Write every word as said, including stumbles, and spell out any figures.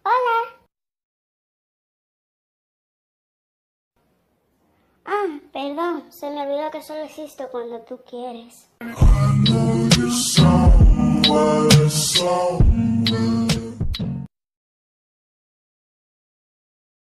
Hola. Ah, perdón, se me olvidó que solo existo cuando tú quieres. I know you so well, so